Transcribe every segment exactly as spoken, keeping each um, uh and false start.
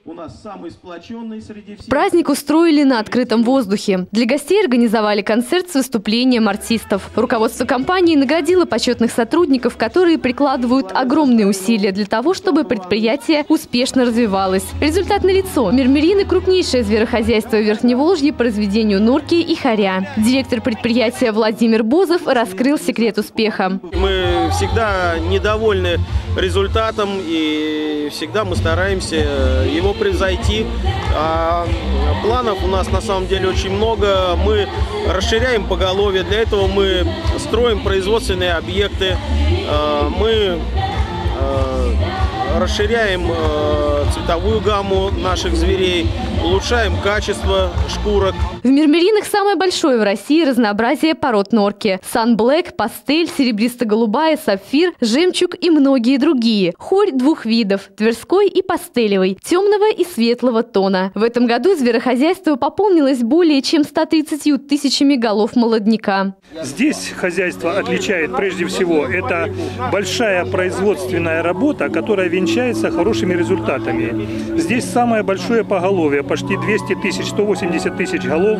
у нас самый сплоченный среди всех. Праздник устроили на открытом воздухе. Для гостей организовали концерт с выступлением артистов. Руководство компании наградило почетных сотрудников, которые прикладывают огромные усилия для того, чтобы предприятие успешно развивалось. Результат налицо. Мирмирины – крупнейшее зверохозяйство Верхневолжья по разведению норки и хоря. Директор предприятия Владимир Бозов раскрыл секрет успеха. Мы всегда недовольны результатом и всегда мы стараемся его превзойти. А планов у нас на самом деле очень много. Мы расширяем поголовье. Для этого мы строим производственные объекты. Мы расширяем цветовую гамму наших зверей, улучшаем качество шкурок. В Мирмиринах самое большое в России разнообразие пород норки. Сан-блэк, пастель, серебристо-голубая, сапфир, жемчуг и многие другие. Хорь двух видов – тверской и пастелевой, темного и светлого тона. В этом году зверохозяйство пополнилось более чем ста тридцатью тысячами голов молодняка. Здесь хозяйство отличает прежде всего это большая производственная работа, которая венчается хорошими результатами. Здесь самое большое поголовье, почти двести тысяч, сто восемьдесят тысяч голов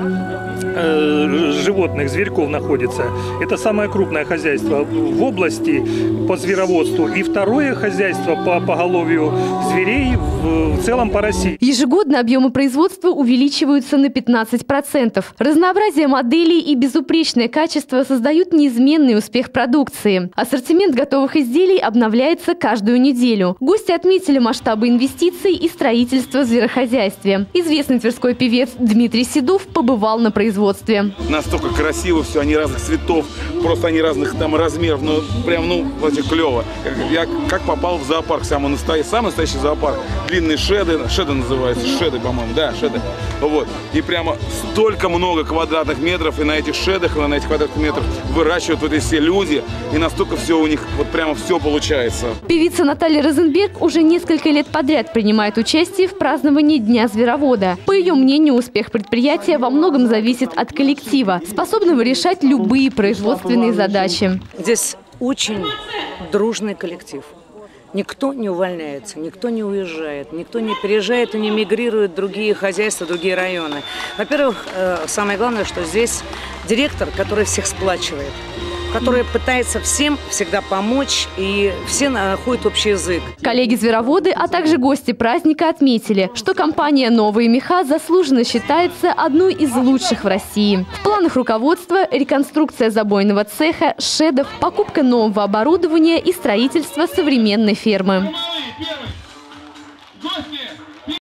э, животных, зверьков находится. Это самое крупное хозяйство в области по звероводству. И второе хозяйство по поголовью зверей в, в целом по России. Ежегодно объемы производства увеличиваются на пятнадцать процентов. Разнообразие моделей и безупречное качество создают неизменный успех продукции. Ассортимент готовых изделий обновляется каждую неделю. Гости отметили масштабы инвестиций и строительства в зверохозяйстве. Известный тверской певец Дмитрий Седов побывал на производстве. Настолько красиво все, они разных цветов, просто они разных там размеров, ну прям, ну, вообще клево. Я как попал в зоопарк, самый настоящий, самый настоящий зоопарк. Длинные шеды, шеды называются, шеды, по-моему, да, шеды. Вот. И прямо столько много квадратных метров, и на этих шедах, и на этих квадратных метрах выращивают вот эти все люди, и настолько все у них, вот прямо все получается. Певица Наталья Розенберг уже несколько лет подряд принимает участие в праздновании Дня зверовода. По ее мнению, успех предприятия во многом зависит от коллектива, способного решать любые производственные задачи. Здесь очень дружный коллектив. Никто не увольняется, никто не уезжает, никто не переезжает и не мигрирует в другие хозяйства, другие районы. Во-первых, самое главное, что здесь директор, который всех сплачивает, который пытается всем всегда помочь, и все находят общий язык. Коллеги-звероводы, а также гости праздника отметили, что компания «Новые меха» заслуженно считается одной из лучших в России. В планах руководства реконструкция забойного цеха, шедов, покупка нового оборудования и строительство современной фермы. Гости!